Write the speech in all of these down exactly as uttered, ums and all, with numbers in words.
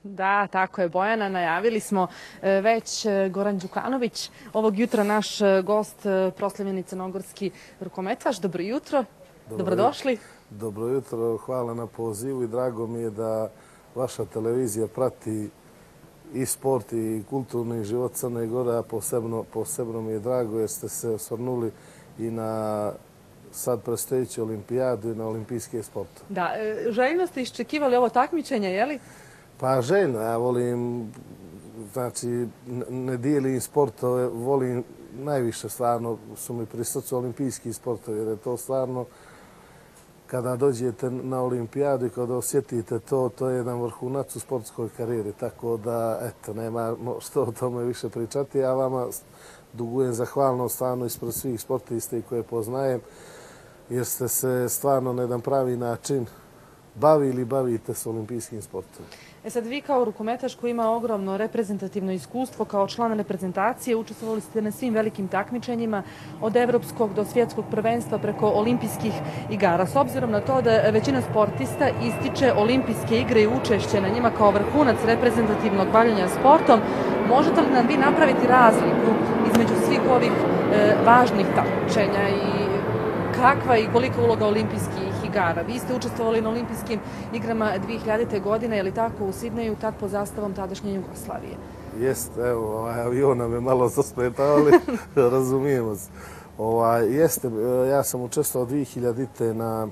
Da, tako je, Bojana. Najavili smo već Goran Đukanović. Ovog jutra naš gost, proslavljeni crnogorski rukometaš. Dobro jutro. Dobrodošli. Dobro jutro. Hvala na pozivu i drago mi je da vaša televizija prati i sport i kulturni život Crne Gore, a posebno, posebno mi je drago jer ste se osvrnuli i na sad predstojeću olimpijadu i na olimpijske sporte. Da, željno ste iščekivali ovo takmičenje, je li? Pa željno, ja volim, znači ne dijelim sportove, volim najviše stvarno su mi pri srcu olimpijski sportovi jer je to stvarno kada dođete na olimpijadu i kada osjetite to, to je jedan vrhunac u sportskoj karijeri. Tako da, eto, nema što o tome više pričati. Ja vama dugujem zahvalnost stvarno ispred svih sportista i koje poznajem, jer ste se stvarno na jedan pravi način bavili, bavite s olimpijskim sportom. E sad, vi kao rukometaš koji ima ogromno reprezentativno iskustvo, kao član reprezentacije, učestvovali ste na svim velikim takmičenjima, od evropskog do svjetskog prvenstva preko olimpijskih igara. S obzirom na to da većina sportista ističe olimpijske igre i učešće na njima kao vrhunac reprezentativnog bavljenja sportom, možete li nam vi napraviti razliku između svih ovih e, važnih takmičenja i kakva i kolika uloga olimpijskih igara? Vi ste učestvovali na olimpijskim igrama dvije hiljadite. godine, je li tako, u Sidneju, tad pod zastavom tadašnje Jugoslavije? Jeste, evo, ovaj avion nam je malo zasmetao, ali razumijemo se. Ovaj, jeste, ja sam učestvovao dvije hiljadite. na,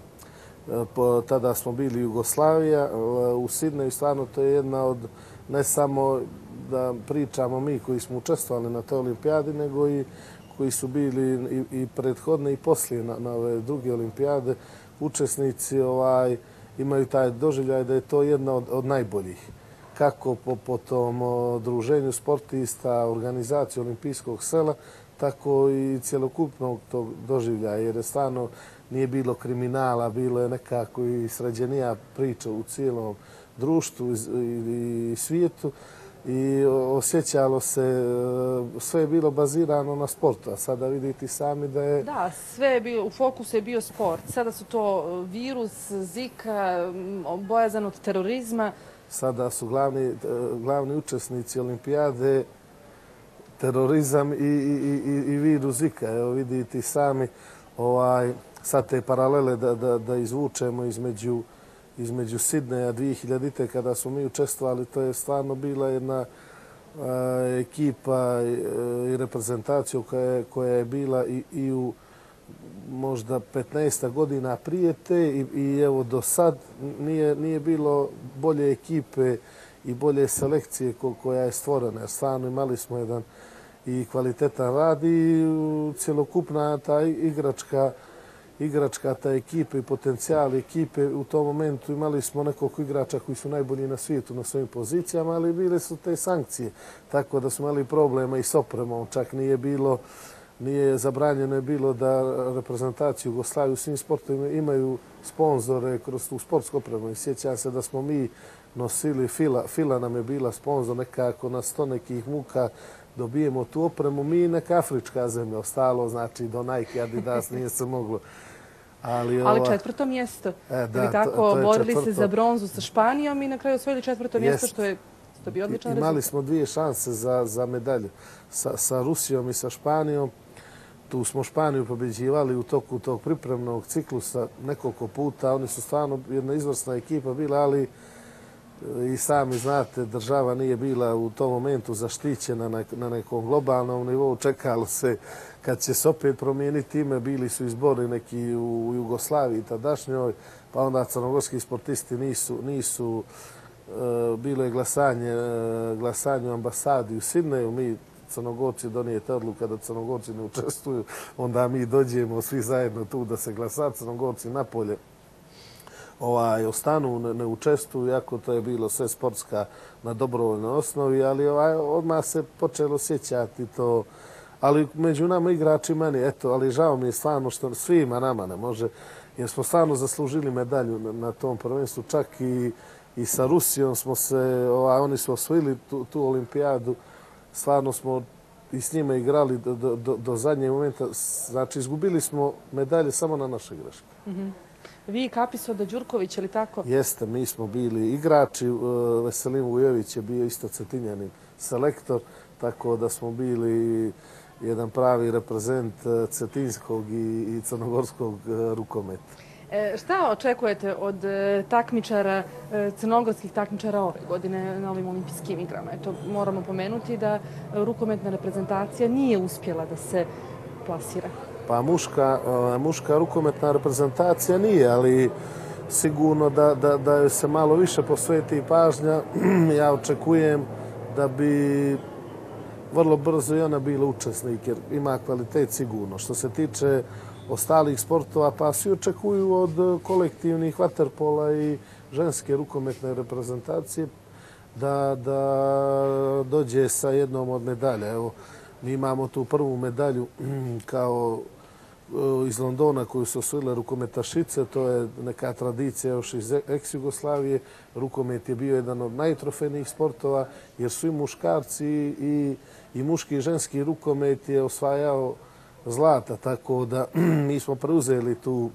po, tada smo bili Jugoslavija, u Sidneju, stvarno to je jedna od, ne samo da pričamo mi koji smo učestvovali na toj olimpijadi, nego i koji su bili i, i prethodne i poslije na, na ove druge olimpijade, učesnici ovaj, imaju taj doživljaj da je to jedna od, od najboljih. Kako po, po tom druženju sportista, organizaciji olimpijskog sela, tako i cjelokupnog tog doživljaja, jer je stvarno nije bilo kriminala, bilo je nekako i sređenija priča u cijelom društvu i, i svijetu. I osjećalo se, sve je bilo bazirano na sportu, a sada vidite sami da je... Da, sve je bilo, u fokusu je bio sport. Sada su to virus, zika, bojazan od terorizma. Sada su glavni, glavni učesnici olimpijade terorizam i, i, i, i virus zika. Evo vidite sami ovaj, sad te paralele da, da, da izvučemo između između Sidneja dvije hiljadite. kada smo mi učestvovali, to je stvarno bila jedna a, ekipa i, i reprezentacija koja je, koja je bila i, i u možda petnaest godina prije te i, i evo do sad nije, nije bilo bolje ekipe i bolje selekcije ko, koja je stvorena. Stvarno imali smo jedan i kvalitetan rad i cjelokupna ta igračka igračka ta ekipa i potencijal ekipe. U tom momentu imali smo nekoliko igrača koji su najbolji na svijetu na svojim pozicijama, ali bile su te sankcije. Tako da smo imali problema i s opremom. Čak nije bilo, nije zabranjeno je bilo da reprezentaciju Jugoslavije u svim sportovima imaju sponzore kroz tu sportsku opremu. I sjećam se da smo mi nosili Fila. Fila nam je bila sponzor nekako na sto nekih muka. Dobijemo tu opremu. Mi neka afrička zemlja ostalo, znači do Nike, Adidas nije se moglo. Ali, Ali četvrto mjesto. E, da, vi tako to, to borili četvrto. se za bronzu sa Španijom i na kraju osvojili četvrto Jest. mjesto, što je to bio odličan rezultat. Imali smo dvije šanse za, za medalju sa, sa Rusijom i sa Španijom. Tu smo Španiju pobjeđivali u toku tog pripremnog ciklusa nekoliko puta. Oni su stvarno jedna izvrsna ekipa bila, ali i sami znate, država nije bila u tom momentu zaštićena na, na nekom globalnom nivou. Čekalo se kad će se opet promijeniti ime, bili su izbori neki u Jugoslaviji tadašnjoj, pa onda crnogorski sportisti nisu, nisu e, bilo je glasanje, glasanje u ambasadi u Sidneju. Mi Crnogorci donijete odluka da Crnogorci ne učestvuju, onda mi dođemo svi zajedno tu da se glasa, Crnogorci napolje ovaj, ostanu, ne, ne učestvuju, iako to je bilo sve sportska na dobrovoljnoj osnovi, ali ovaj, odmah se počelo sjećati to. Ali među nama igrači meni, eto, ali žao mi je stvarno što svima nama ne može, jer smo stvarno zaslužili medalju na, na tom prvenstvu, čak i, i sa Rusijom smo se, ovaj, oni su osvojili tu, tu olimpijadu, stvarno smo i s njima igrali do, do, do zadnjeg momenta, znači izgubili smo medalje samo na naše greške. Mm-hmm. vi, Kapisoda, Đurković, ili tako? Jeste, mi smo bili igrači. Veselin Vujović je bio isto Cetinjanin selektor, tako da smo bili jedan pravi reprezent cetinskog i crnogorskog rukometa. Šta očekujete od takmičara, crnogorskih takmičara ove godine na ovim olimpijskim igrama? Eto, moramo pomenuti da rukometna reprezentacija nije uspjela da se plasira. Pa muška, muška rukometna reprezentacija nije, ali sigurno da, da, da joj se malo više posveti pažnja. Ja očekujem da bi vrlo brzo i ona bila učesnik, jer ima kvalitet sigurno. Što se tiče ostalih sportova, pa svi očekuju od kolektivnih vaterpola i ženske rukometne reprezentacije da, da dođe sa jednom od medalja. Evo, mi imamo tu prvu medalju kao iz Londona koju su osvojile rukometašice. To je neka tradicija još iz ex-Jugoslavije. Rukomet je bio jedan od najtrofejnijih sportova jer svi muškarci i, i muški i ženski rukomet je osvajao zlata, tako da mi smo preuzeli tu,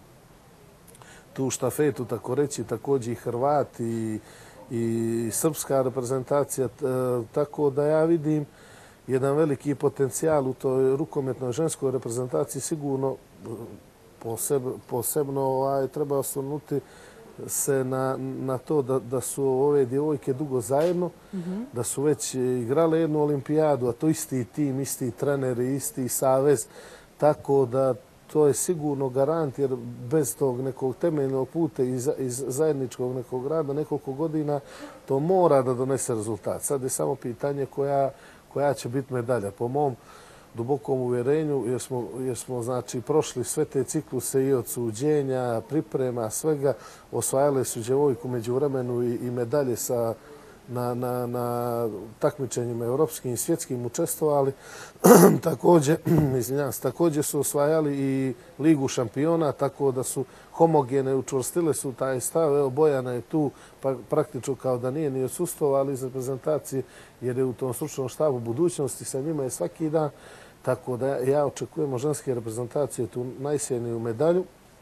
tu štafetu, tako reći, također i Hrvati i, i srpska reprezentacija, tako da ja vidim jedan veliki potencijal u toj rukometnoj ženskoj reprezentaciji. Sigurno posebno, posebno ovaj, treba osvrnuti se na, na to da, da su ove djevojke dugo zajedno, mm-hmm. da su već igrale jednu olimpijadu, a to isti tim, isti treneri, isti savez, tako da to je sigurno garant, jer bez tog nekog temeljnog puta i iz zajedničkog nekog rada nekoliko godina to mora da donese rezultat. Sad je samo pitanje koja, koja će biti medalja. Po mom dubokom uvjerenju, jer smo, jer smo znači, prošli sve te cikluse i od suđenja, priprema, svega, osvajale su djevojku među vremenu i, i medalje sa na, na, na takmičenjima europskim i svjetskim učestvovali. također, izvinjam se, također su osvajali i Ligu šampiona, tako da su homogene, učvrstile su taj stav. Evo, Bojana je tu pa, praktično kao da nije ni odsustvovali iz reprezentacije, jer je u tom stručnom štabu budućnosti, sa njima je svaki dan. Tako da ja očekujemo ženske reprezentacije tu najsjajniju medalju.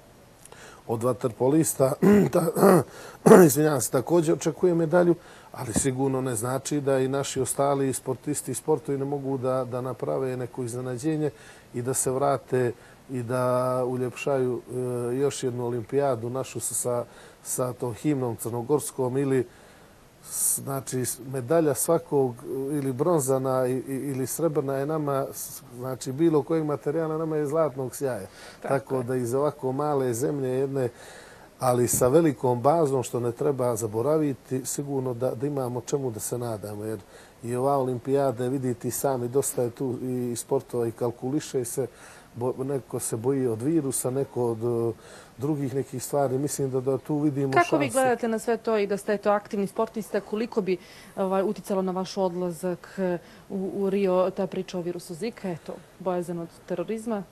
Od vaterpolista, izvinjam se, također očekuje medalju, ali sigurno ne znači da i naši ostali sportisti i sportovi ne mogu da, da naprave neko iznenađenje i da se vrate i da uljepšaju e, još jednu olimpijadu našu sa, sa tom himnom crnogorskom ili znači medalja svakog ili bronzana ili srebrna je nama, znači bilo kojeg materijala nama je zlatnog sjaja. Tako, Tako da iz ovako male zemlje jedne, ali sa velikom bazom, što ne treba zaboraviti, sigurno da, da imamo čemu da se nadamo. Jer i ova olimpijada, vidite i sami, dosta je tu i sportova i kalkuliše se, bo, neko se boji od virusa, neko od drugih nekih stvari. Mislim da, da tu vidimo šanse. Kako vi gledate na sve to i da ste to aktivni sportista, koliko bi ovaj, uticalo na vaš odlazak u, u Rio ta priča o virusu Zika, eto, bojazan od terorizma?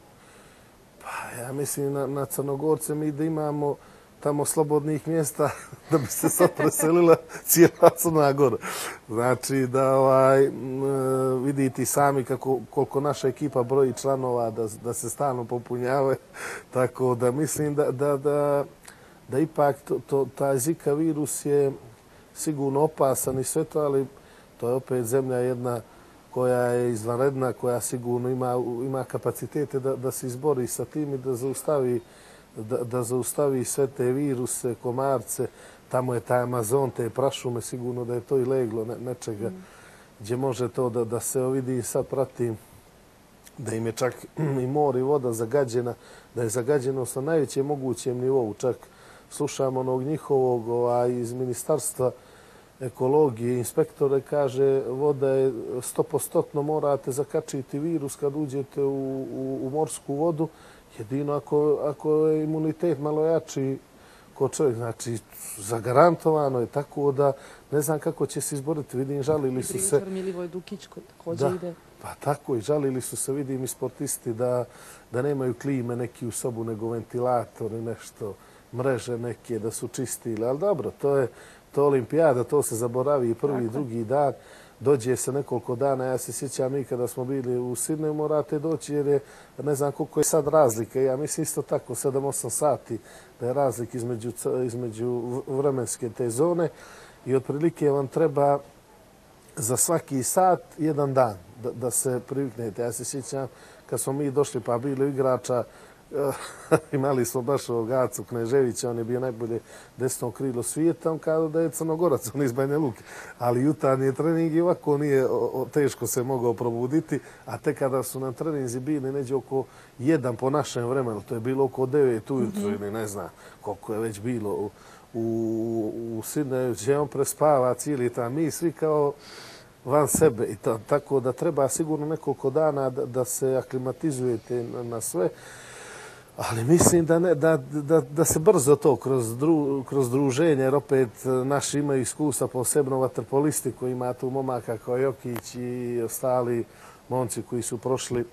Pa ja mislim na, na Crnogorce mi da imamo tamo slobodnih mjesta da bi se sad preselila cijela Crna Gora. Znači da ovaj, vidite sami kako, koliko naša ekipa broji članova, da, da se stalno popunjave. Tako da mislim da, da, da, da ipak to, to, taj Zika virus je sigurno opasan i sve to, ali to je opet zemlja jedna koja je izvanredna, koja sigurno ima, ima kapacitete da, da se izbori sa tim i da zaustavi Da, da zaustavi sve te viruse, komarce. Tamo je taj Amazon, te prašume, sigurno da je to i leglo ne, nečega mm. gdje može to da, da se vidi i sad pratim da im je čak i more i voda zagađena, da je zagađenost na najvećem mogućem nivou. Čak slušamo onog njihovog ovaj, iz ministarstva ekologije, inspektore, kaže voda je stopostotno morate zakačiti virus kad uđete u, u, u morsku vodu. Jedino ako, ako je imunitet malo jači kod čovjek, znači zagarantovano je, tako da ne znam kako će se izboriti. Vidim, žalili su se... Milivoj Dukić također ide. Pa tako i žalili su se, vidim, i sportisti da, da nemaju klime neki u sobu, nego ventilatori, nešto, mreže neke da su čistili. Ali dobro, to je, to olimpijada, to se zaboravi i prvi i drugi dan. Dođe se nekoliko dana, ja se sjećam i kada smo bili u Sidneju, morate doći jer je, ne znam koliko je sad razlike, ja mislim isto tako, sedam osam sati da je razlik između, između vremenske te zone i otprilike vam treba za svaki sat jedan dan da, da se priviknete. Ja se sjećam kad smo mi došli pa bili igrača, imali smo baš ovog Acu Kneževića, on je bio najbolje desno krilo svijeta, on kada da je Crnogorac, on iz Banja Luke. Ali jutarnji trening i ovako nije o, o, teško se mogao probuditi, a te kada su nam treninzi bili neđe oko jedan po našem vremenu, to je bilo oko devet ujutro mm-hmm. ili ne znam koliko je već bilo u, u, u Sidneju, gdje on prespava cijeli tam, mi svi kao van sebe. I to, tako da treba sigurno nekoliko dana da, da se aklimatizujete na, na sve. Ali mislim da, ne, da, da, da se brzo to kroz, dru, kroz druženje, jer opet naši imaju iskustva, posebno vaterpolisti koji ima tu momaka kao Jokić i ostali momci koji su prošli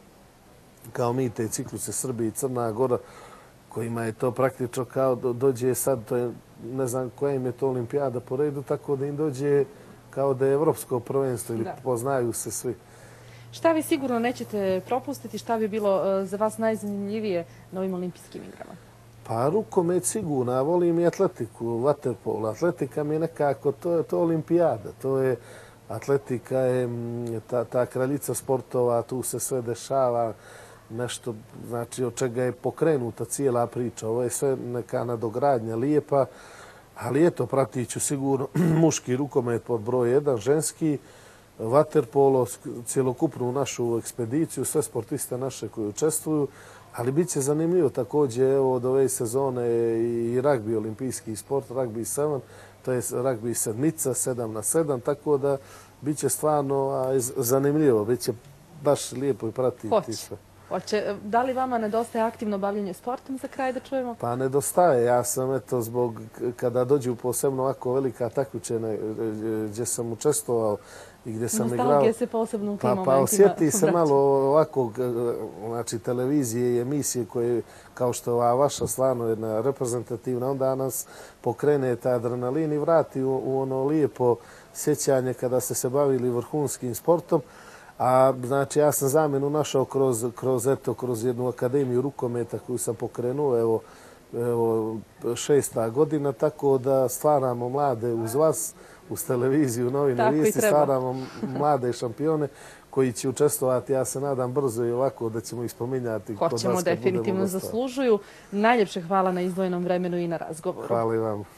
kao mi te cikluse Srbije i Crna Gora, kojima je to praktično kao dođe sad, to je, ne znam koja im je to olimpijada po redu, tako da im dođe kao da je evropsko prvenstvo ili da. Poznaju se svi. Šta vi sigurno nećete propustiti, šta bi bilo za vas najzanimljivije na ovim olimpijskim igrama? Pa rukomet sigurno, a volim i atletiku, vaterpol. Atletika mi je nekako, to je to olimpijada, to je atletika, je ta, ta kraljica sportova, tu se sve dešava, nešto, znači od čega je pokrenuta cijela priča. Ovo je sve neka nadogradnja lijepa, ali eto, pratit ću sigurno muški rukomet pod broj jedan, ženski, vaterpolo, cjelokupnu našu ekspediciju, sve sportiste naše koji učestvuju, ali bit će zanimljivo također evo, od ove sezone i ragbi, olimpijski sport, ragbi sedam, to je ragbi sedmica, sedam na sedam, tako da bit će stvarno zanimljivo, bit će baš lijepo i pratiti Hoće. sve. Hoće. Da li vama nedostaje aktivno bavljanje sportom za kraj da čujemo? Pa nedostaje. Ja sam eto zbog kada dođu posebno ovako velika takmičenja gdje sam učestvovao i gdje sam igrao. Nostalgija se posebno u tim pa, momentima pa osjeti se malo ovako, znači televizije i emisije koje, kao što je ova vaša stvarno jedna reprezentativna, onda nas pokrene taj adrenalin i vrati u, u ono lijepo sjećanje kada ste se bavili vrhunskim sportom. A znači ja sam zamjenu našao kroz, kroz, eto, kroz jednu akademiju rukometa koju sam pokrenuo, evo, evo šesta godina, tako da stvaramo mlade uz vas, uz televiziju, novine, vijesti, stvaramo mlade šampione koji će učestvovati, ja se nadam brzo i ovako da ćemo ih spominjati. Hoćemo, definitivno zaslužuju. Najljepše hvala na izdvojenom vremenu i na razgovoru. Hvala i vam.